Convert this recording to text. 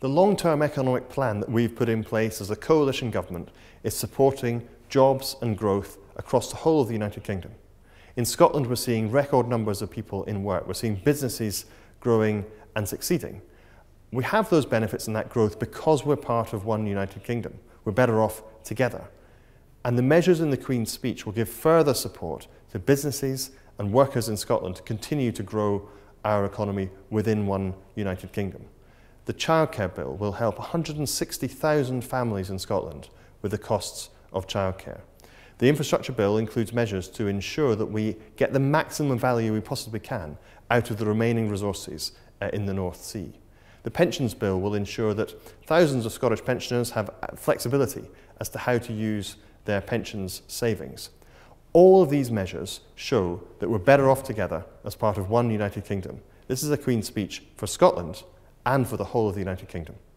The long-term economic plan that we've put in place as a coalition government is supporting jobs and growth across the whole of the United Kingdom. In Scotland, we're seeing record numbers of people in work. We're seeing businesses growing and succeeding. We have those benefits and that growth because we're part of one United Kingdom. We're better off together. And the measures in the Queen's speech will give further support to businesses and workers in Scotland to continue to grow our economy within one United Kingdom. The childcare bill will help 160,000 families in Scotland with the costs of childcare. The infrastructure bill includes measures to ensure that we get the maximum value we possibly can out of the remaining resources in the North Sea. The pensions bill will ensure that thousands of Scottish pensioners have flexibility as to how to use their pensions savings. All of these measures show that we're better off together as part of one United Kingdom. This is a Queen's speech for Scotland and for the whole of the United Kingdom.